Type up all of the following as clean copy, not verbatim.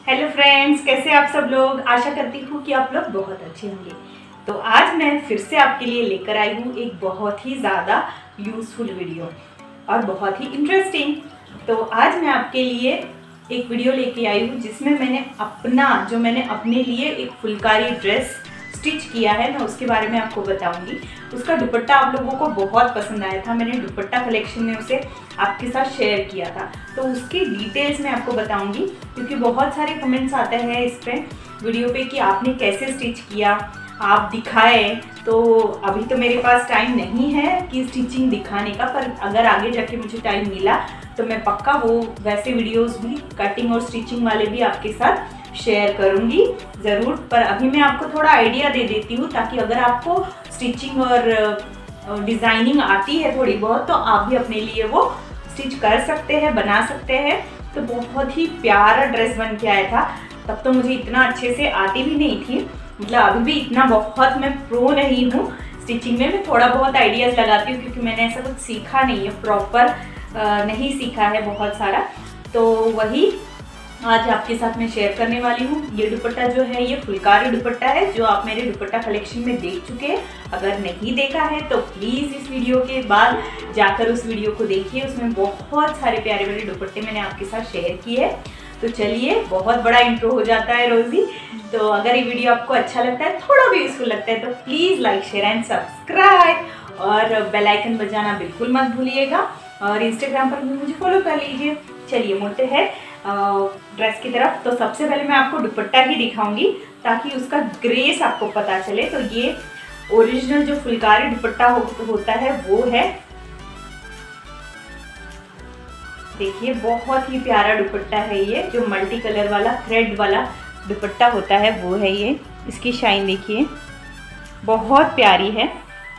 Hello friends, कैसे आप सब लोग। आशा करती हूँ कि आप लोग बहुत अच्छे होंगे। तो आज मैं फिर से आपके लिए लेकर आई हूँ एक बहुत ही ज़्यादा यूज़फुल वीडियो और बहुत ही इंटरेस्टिंग। तो आज मैं आपके लिए एक वीडियो लेके आई हूँ जिसमें मैंने अपने लिए एक फुलकारी ड्रेस स्टिच किया है। मैं उसके बारे में आपको बताऊंगी। उसका दुपट्टा आप लोगों को बहुत पसंद आया था, मैंने दुपट्टा कलेक्शन में उसे आपके साथ शेयर किया था। तो उसकी डिटेल्स मैं आपको बताऊंगी क्योंकि बहुत सारे कमेंट्स आते हैं इस पे वीडियो पे कि आपने कैसे स्टिच किया, आप दिखाए। तो अभी तो मेरे पास टाइम नहीं है कि स्टिचिंग दिखाने का, पर अगर आगे जाके मुझे टाइम मिला तो मैं पक्का वो वैसे वीडियोस भी कटिंग और स्टिचिंग वाले भी आपके साथ शेयर करूंगी ज़रूर। पर अभी मैं आपको थोड़ा आइडिया दे देती हूँ ताकि अगर आपको स्टिचिंग और डिज़ाइनिंग आती है थोड़ी बहुत तो आप भी अपने लिए वो स्टिच कर सकते हैं, बना सकते हैं। तो बहुत ही प्यारा ड्रेस बन के आया था। तब तो मुझे इतना अच्छे से आती भी नहीं थी, मतलब अभी भी इतना बहुत मैं प्रो नहीं हूँ स्टिचिंग में। मैं थोड़ा बहुत आइडियाज़ लगाती हूँ क्योंकि मैंने ऐसा कुछ सीखा नहीं है, प्रॉपर नहीं सीखा है बहुत सारा। तो वही आज आपके साथ मैं शेयर करने वाली हूँ। ये दुपट्टा जो है ये फुलकारी दुपट्टा है जो आप मेरे दुपट्टा कलेक्शन में देख चुके हैं। अगर नहीं देखा है तो प्लीज़ इस वीडियो के बाद जाकर उस वीडियो को देखिए, उसमें बहुत सारे प्यारे प्यारे दुपट्टे मैंने आपके साथ शेयर किए हैं। तो चलिए, बहुत बड़ा इंट्रो हो जाता है रोज़ी। तो अगर ये वीडियो आपको अच्छा लगता है, थोड़ा भी यूज़फुल लगता है तो please like, share and subscribe और बेल आइकन बजाना बिल्कुल मत भूलिएगा। और इंस्टाग्राम पर भी मुझे फॉलो कर लीजिए। चलिए मुड़ते हैं ड्रेस की तरफ। तो सबसे पहले मैं आपको दुपट्टा ही दिखाऊंगी ताकि उसका ग्रेस आपको पता चले। तो ये ओरिजिनल जो फुलकारी दुपट्टा होता है वो है। देखिए बहुत ही प्यारा दुपट्टा है ये, जो मल्टी कलर वाला थ्रेड वाला दुपट्टा होता है वो है ये। इसकी शाइन देखिए बहुत प्यारी है।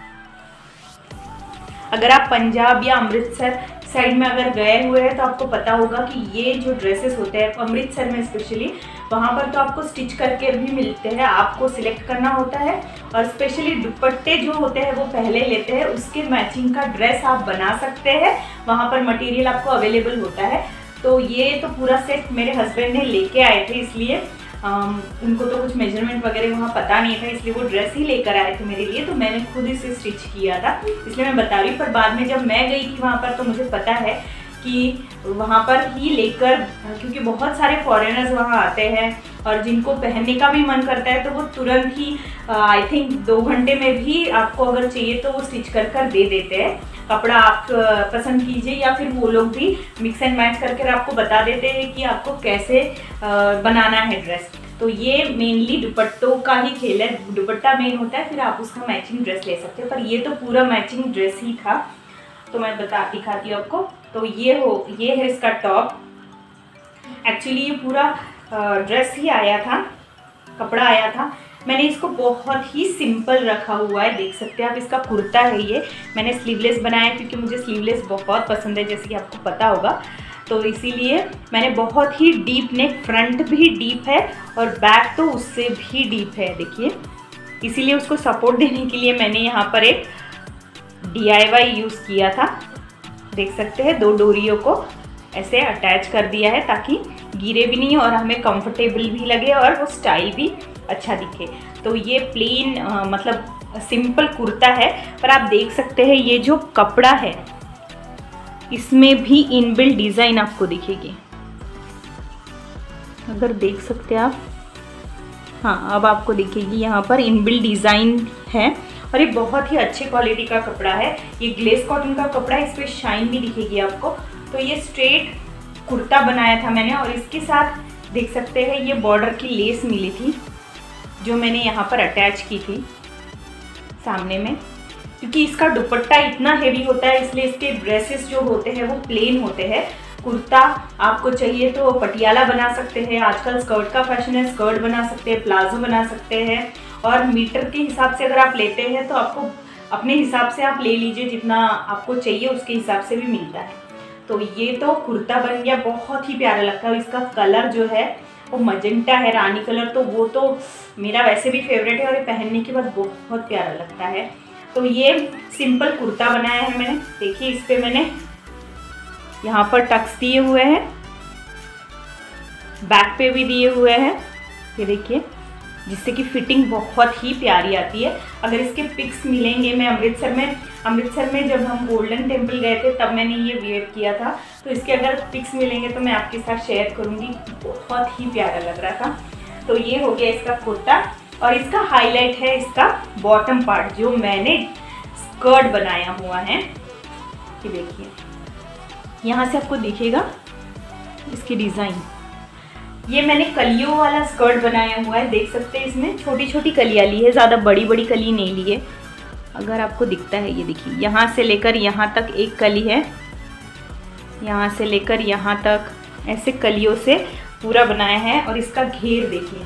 अगर आप पंजाब या अमृतसर साइड में अगर गए हुए हैं तो आपको पता होगा कि ये जो ड्रेसेस होते हैं अमृतसर में स्पेशली, वहाँ पर तो आपको स्टिच करके भी मिलते हैं, आपको सिलेक्ट करना होता है। और स्पेशली दुपट्टे जो होते हैं वो पहले लेते हैं, उसके मैचिंग का ड्रेस आप बना सकते हैं, वहाँ पर मटेरियल आपको अवेलेबल होता है। तो ये तो पूरा सेट मेरे हस्बैंड ने लेके आए थे, इसलिए उनको तो कुछ मेजरमेंट वगैरह वहाँ पता नहीं था, इसलिए वो ड्रेस ही लेकर आए थे मेरे लिए। तो मैंने खुद इसे स्टिच किया था, इसलिए मैं बता रही हूँ। पर बाद में जब मैं गई थी वहाँ पर तो मुझे पता है कि वहाँ पर ही लेकर, क्योंकि बहुत सारे फॉरेनर्स वहाँ आते हैं और जिनको पहनने का भी मन करता है तो वो तुरंत ही आई थिंक 2 घंटे में भी आपको अगर चाहिए तो वो स्टिच कर दे देते हैं। कपड़ा आप पसंद कीजिए या फिर वो लोग भी मिक्स एंड मैच करके आपको बता देते हैं कि आपको कैसे बनाना है ड्रेस। तो ये मेनली दुपट्टों का ही खेल है, दुपट्टा मेन होता है, फिर आप उसका मैचिंग ड्रेस ले सकते हो। पर ये तो पूरा मैचिंग ड्रेस ही था, तो मैं दिखाती हूँ आपको। तो ये है इसका टॉप। एक्चुअली ये पूरा ड्रेस ही आया था, कपड़ा आया था। मैंने इसको बहुत ही सिंपल रखा हुआ है, देख सकते हैं आप। इसका कुर्ता है ये, मैंने स्लीवलेस बनाया क्योंकि मुझे स्लीवलेस बहुत पसंद है, जैसे कि आपको पता होगा। तो इसीलिए मैंने बहुत ही डीप नेक, फ्रंट भी डीप है और बैक तो उससे भी डीप है, देखिए। इसीलिए उसको सपोर्ट देने के लिए मैंने यहाँ पर एक DIY यूज़ किया था, देख सकते हैं। 2 डोरियों को ऐसे अटैच कर दिया है ताकि गिरे भी नहीं और हमें कंफर्टेबल भी लगे और वो स्टाइल भी अच्छा दिखे। तो ये प्लेन मतलब सिंपल कुर्ता है, पर आप देख सकते हैं ये जो कपड़ा है इसमें भी इनबिल्ट डिज़ाइन आपको दिखेगी, अगर देख सकते हैं आप। हाँ, अब आपको दिखेगी यहाँ पर इनबिल्ट डिज़ाइन है और ये बहुत ही अच्छे क्वालिटी का कपड़ा है। ये ग्लेस कॉटन का कपड़ा है, इस पर शाइन भी दिखेगी आपको। तो ये स्ट्रेट कुर्ता बनाया था मैंने और इसके साथ देख सकते हैं ये बॉर्डर की लेस मिली थी जो मैंने यहाँ पर अटैच की थी सामने में। क्योंकि इसका दुपट्टा इतना हेवी होता है इसलिए इसके ड्रेसेस जो होते हैं वो प्लेन होते हैं। कुर्ता आपको चाहिए तो पटियाला बना सकते हैं, आजकल स्कर्ट का फैशन है, स्कर्ट बना सकते हैं, प्लाजो बना सकते हैं। और मीटर के हिसाब से अगर आप लेते हैं तो आपको अपने हिसाब से आप ले लीजिए, जितना आपको चाहिए उसके हिसाब से भी मिलता है। तो ये तो कुर्ता बन गया, बहुत ही प्यारा लगता है। इसका कलर जो है वो मजेंटा है, रानी कलर, तो वो तो मेरा वैसे भी फेवरेट है और ये पहनने के बाद बहुत प्यारा लगता है। तो ये सिंपल कुर्ता बनाया है मैंने, देखिए। इस पर मैंने यहाँ पर टक्स दिए हुए हैं बैक पे भी दिए हुए हैं, ये देखिए, जिससे कि फिटिंग बहुत ही प्यारी आती है। अगर इसके पिक्स मिलेंगे, मैं अमृतसर में जब हम गोल्डन टेम्पल गए थे तब मैंने ये वेयर किया था, तो इसके अगर पिक्स मिलेंगे तो मैं आपके साथ शेयर करूँगी। बहुत ही प्यारा लग रहा था। तो ये हो गया इसका कुर्ता, और इसका हाईलाइट है इसका बॉटम पार्ट जो मैंने स्कर्ट बनाया हुआ है। ये देखिए, यहाँ से आपको दिखेगा इसकी डिज़ाइन। ये मैंने कलियों वाला स्कर्ट बनाया हुआ है, देख सकते हैं इसमें छोटी छोटी कलियाँ ली है, ज़्यादा बड़ी बड़ी कली नहीं ली है। अगर आपको दिखता है, ये देखिए, यहाँ से लेकर यहाँ तक एक कली है, यहाँ से लेकर यहाँ तक ऐसे कलियों से पूरा बनाया है। और इसका घेर देखिए,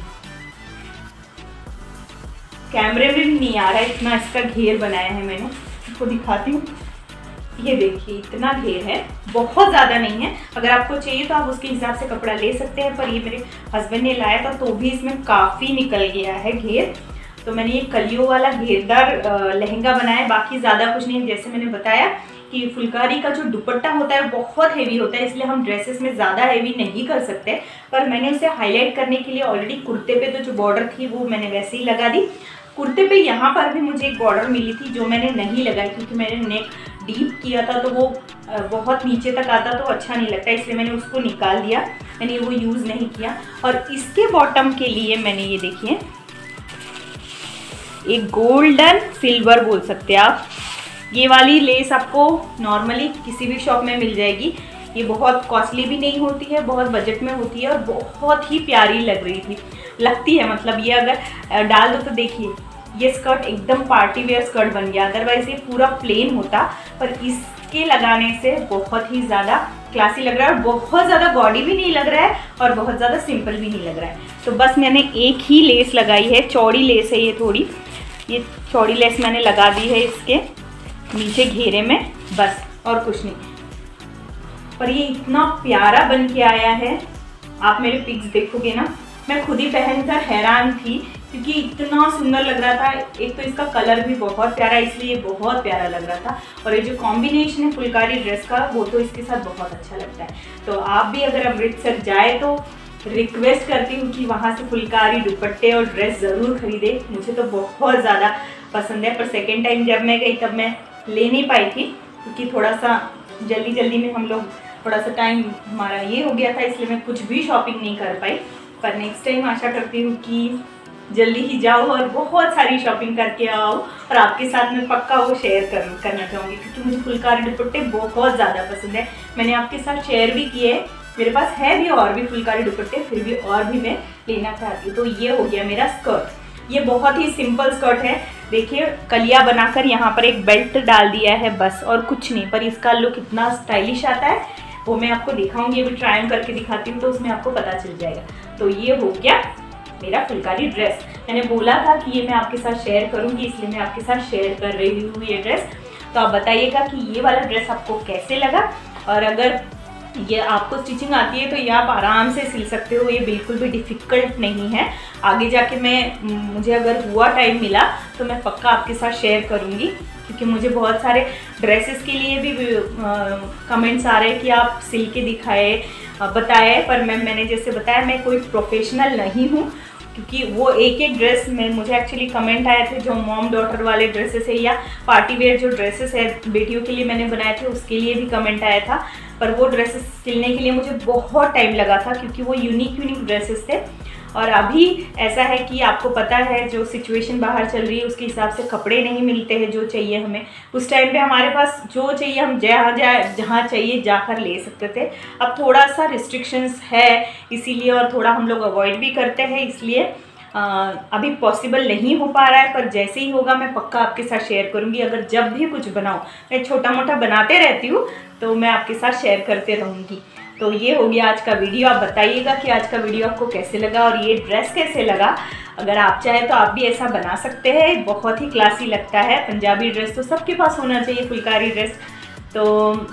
कैमरे में भी नहीं आ रहा है इतना इसका घेर बनाया है मैंने, आपको दिखाती हूँ। ये देखिए, इतना घेर है, बहुत ज़्यादा नहीं है। अगर आपको चाहिए तो आप उसके हिसाब से कपड़ा ले सकते हैं, पर ये मेरे हस्बैंड ने लाया था तो भी इसमें काफ़ी निकल गया है घेर। तो मैंने ये कलियों वाला घेरदार लहंगा बनाया, बाकी ज़्यादा कुछ नहीं। जैसे मैंने बताया कि फुलकारी का जो दुपट्टा होता है बहुत हेवी होता है, इसलिए हम ड्रेसेस में ज़्यादा हेवी नहीं कर सकते, पर मैंने उसे हाईलाइट करने के लिए ऑलरेडी कुर्ते पे तो जो बॉर्डर थी वो मैंने वैसे ही लगा दी। कुर्ते पे यहाँ पर भी मुझे एक बॉर्डर मिली थी जो मैंने नहीं लगाई, क्योंकि मैंने नेक डीप किया था तो वो बहुत नीचे तक आता तो अच्छा नहीं लगता, इसलिए मैंने उसको निकाल दिया, मैंने वो यूज़ नहीं किया। और इसके बॉटम के लिए मैंने ये देखिए एक गोल्डन सिल्वर बोल सकते हैं आप, ये वाली लेस आपको नॉर्मली किसी भी शॉप में मिल जाएगी। ये बहुत कॉस्टली भी नहीं होती है, बहुत बजट में होती है और बहुत ही प्यारी लगती है। मतलब ये अगर डाल दो तो देखिए, ये स्कर्ट एकदम पार्टी वेयर स्कर्ट बन गया। अदरवाइज ये पूरा प्लेन होता, पर इसके लगाने से बहुत ही ज़्यादा क्लासी लग रहा है और बहुत ज़्यादा गॉडी भी नहीं लग रहा है और बहुत ज़्यादा सिंपल भी नहीं लग रहा है। तो बस मैंने एक ही लेस लगाई है, चौड़ी लेस है ये थोड़ी, ये चौड़ी लेस मैंने लगा दी है इसके नीचे घेरे में, बस और कुछ नहीं। पर ये इतना प्यारा बन के आया है, आप मेरे पिक्स देखोगे ना, मैं खुद ही पहनकर हैरान थी क्योंकि इतना सुंदर लग रहा था। एक तो इसका कलर भी बहुत प्यारा है, इसलिए बहुत प्यारा लग रहा था, और ये जो कॉम्बिनेशन है फुलकारी ड्रेस का वो तो इसके साथ बहुत अच्छा लगता है। तो आप भी अगर अमृतसर जाए तो रिक्वेस्ट करती हूँ कि वहाँ से फुलकारी दुपट्टे और ड्रेस ज़रूर खरीदे। मुझे तो बहुत ज़्यादा पसंद है, पर सेकेंड टाइम जब मैं गई तब मैं ले नहीं पाई थी क्योंकि थोड़ा सा जल्दी में हम लोग थोड़ा सा टाइम हमारा ये हो गया था, इसलिए मैं कुछ भी शॉपिंग नहीं कर पाई। पर नेक्स्ट टाइम आशा करती हूँ कि जल्दी ही जाओ और बहुत सारी शॉपिंग करके आओ, और आपके साथ में पक्का वो शेयर करना चाहूँगी क्योंकि मुझे फुलकारी दुपट्टे बहुत ज़्यादा पसंद है। मैंने आपके साथ शेयर भी किए, मेरे पास है भी और भी फुलकारी दुपट्टे, फिर भी और भी मैं लेना चाहती हूँ। तो ये हो गया मेरा स्कर्ट। ये बहुत ही सिंपल स्कर्ट है, देखिए कलिया बनाकर यहाँ पर एक बेल्ट डाल दिया है बस, और कुछ नहीं, पर इसका लुक इतना स्टाइलिश आता है वो मैं आपको दिखाऊंगी, अभी ट्राई ऑन करके दिखाती हूँ तो उसमें आपको पता चल जाएगा। तो ये हो गया मेरा फुलकारी ड्रेस। मैंने बोला था कि ये मैं आपके साथ शेयर करूँगी, इसलिए मैं आपके साथ शेयर कर रही हूँ ये ड्रेस। तो आप बताइएगा कि ये वाला ड्रेस आपको कैसे लगा, और अगर ये आपको स्टिचिंग आती है तो ये आप आराम से सिल सकते हो, ये बिल्कुल भी डिफ़िकल्ट नहीं है। आगे जाके मुझे अगर हुआ टाइम मिला तो मैं पक्का आपके साथ शेयर करूँगी, क्योंकि मुझे बहुत सारे ड्रेसेस के लिए भी कमेंट्स आ रहे हैं कि आप सिल के दिखाए बताए, पर मैंने जैसे बताया मैं कोई प्रोफेशनल नहीं हूँ, क्योंकि वो एक ड्रेस में मुझे एक्चुअली कमेंट आए थे जो मॉम डॉटर वाले ड्रेसेस है या पार्टी वेयर जो ड्रेसेस है बेटियों के लिए मैंने बनाए थे उसके लिए भी कमेंट आया था, पर वो ड्रेसेस सिलने के लिए मुझे बहुत टाइम लगा था क्योंकि वो यूनिक ड्रेसेस थे। और अभी ऐसा है कि आपको पता है जो सिचुएशन बाहर चल रही है उसके हिसाब से कपड़े नहीं मिलते हैं जो चाहिए हमें। उस टाइम पे हमारे पास जो चाहिए हम जहाँ चाहिए जाकर ले सकते थे। अब थोड़ा सा रिस्ट्रिक्शंस है इसीलिए, और थोड़ा हम लोग अवॉइड भी करते हैं, इसलिए अभी पॉसिबल नहीं हो पा रहा है, पर जैसे ही होगा मैं पक्का आपके साथ शेयर करूँगी। अगर जब भी कुछ बनाऊँ, मैं छोटा मोटा बनाते रहती हूँ तो मैं आपके साथ शेयर करते रहूँगी। तो ये हो गया आज का वीडियो। आप बताइएगा कि आज का वीडियो आपको कैसे लगा और ये ड्रेस कैसे लगा। अगर आप चाहें तो आप भी ऐसा बना सकते हैं, बहुत ही क्लासी लगता है। पंजाबी ड्रेस तो सबके पास होना चाहिए, फुलकारी ड्रेस। तो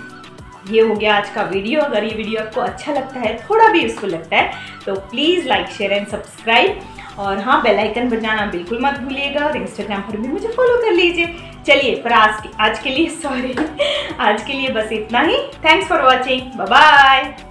ये हो गया आज का वीडियो। अगर ये वीडियो आपको अच्छा लगता है, थोड़ा भी यूजफुल लगता है, तो please like share and subscribe, और हाँ बेल आइकन बजाना बिल्कुल मत भूलिएगा, और इंस्टाग्राम पर भी मुझे फॉलो कर लीजिए। चलिए पर आज के लिए बस इतना ही। Thanks for watching, bye bye.